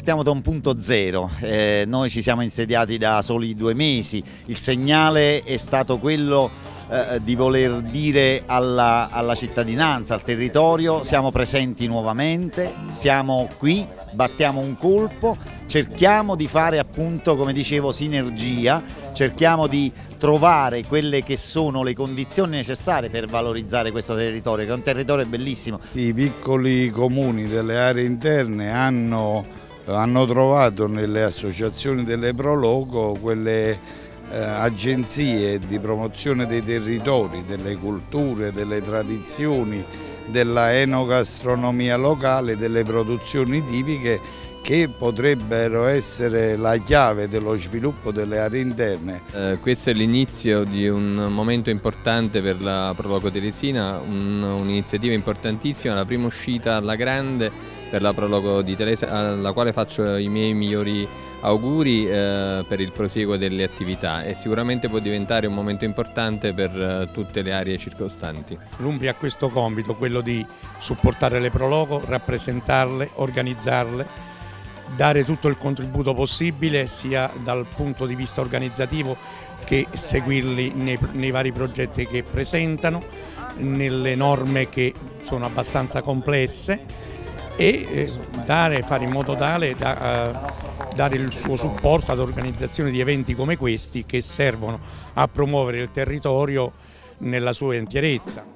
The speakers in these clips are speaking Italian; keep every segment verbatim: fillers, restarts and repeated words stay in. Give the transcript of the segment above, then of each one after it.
partiamo da un punto zero, eh, noi ci siamo insediati da soli due mesi, il segnale è stato quello eh, di voler dire alla, alla cittadinanza, al territorio: siamo presenti nuovamente, siamo qui, battiamo un colpo, cerchiamo di fare, appunto, come dicevo, sinergia, cerchiamo di trovare quelle che sono le condizioni necessarie per valorizzare questo territorio, che è un territorio bellissimo. I piccoli comuni delle aree interne hanno, hanno trovato nelle associazioni delle Proloco quelle eh, agenzie di promozione dei territori, delle culture, delle tradizioni, della enogastronomia locale, delle produzioni tipiche, che potrebbero essere la chiave dello sviluppo delle aree interne. Eh, questo è l'inizio di un momento importante per la Proloco Telesina, un'iniziativa importantissima, la prima uscita alla grande per la Proloco di Telese, alla quale faccio i miei migliori auguri eh, per il prosieguo delle attività, e sicuramente può diventare un momento importante per eh, tutte le aree circostanti. L'Umbria ha questo compito, quello di supportare le Proloco, rappresentarle, organizzarle, dare tutto il contributo possibile sia dal punto di vista organizzativo che seguirli nei, nei vari progetti che presentano, nelle norme che sono abbastanza complesse, e eh, dare, fare in modo tale da uh, dare il suo supporto ad organizzazioni di eventi come questi, che servono a promuovere il territorio nella sua intierezza.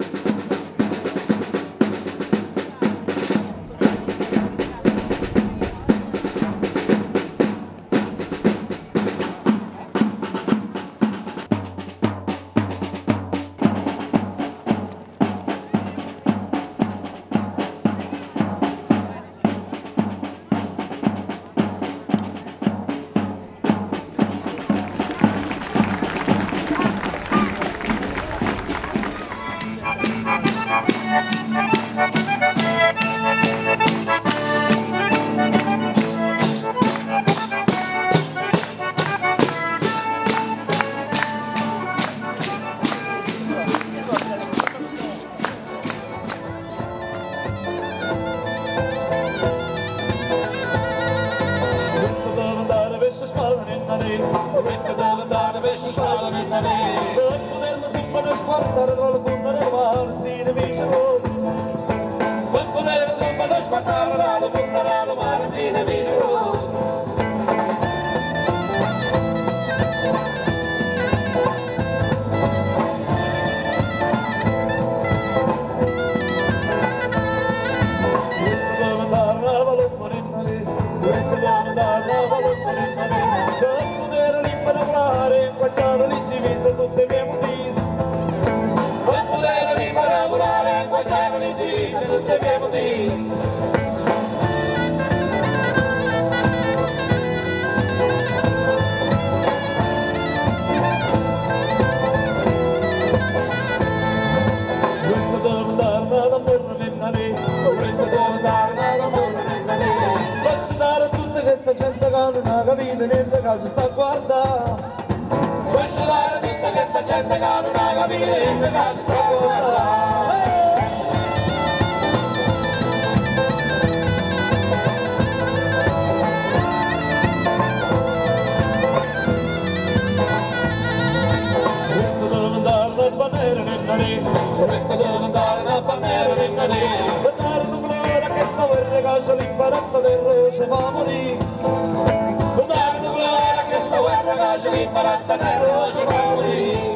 Questa deve andare verso strada mentale, per potermi sempre sguardare tra le punte del mare, si ne vince rosa. Per potermi sempre sguardare tra le punte del mare, si ne vince rosa. Questa deve andare alla valoppa mentale, questa deve andare alla valoppa mentale. Guardare le divise tutte le motivi, per poter arrivare a lavorare, guardare le divise tutte le motivi. Questa deve andare ad amore mentale, questa deve andare ad amore mentale. Faccio dare a tutta questa gente che non ha capito niente, che ci sta a guardare. Lascia dare tutta questa gente che non ha capito niente, che ci sta a guardare. Questo deve andare a panere nel nare, questo deve andare a panere nel nare. Per dare tu gloria che sta guerra, che c'è l'imbarazzo del roce va a morire. Guarda che para sta nero ci fa morire.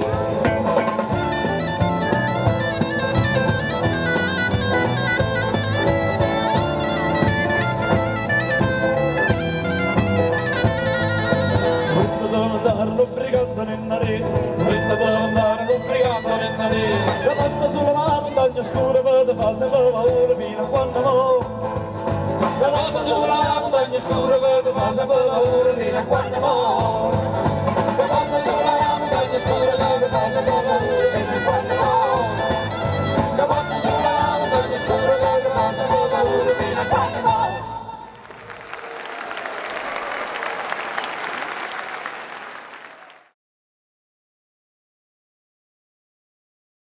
Questo deve andare non brigando nel nare, questo deve andare non brigando nel nare. La pasta sulla montagna scura vede fa se va ora fino a quando mo. La pasta sulla montagna scura vede fa se va ora fino a quando mo.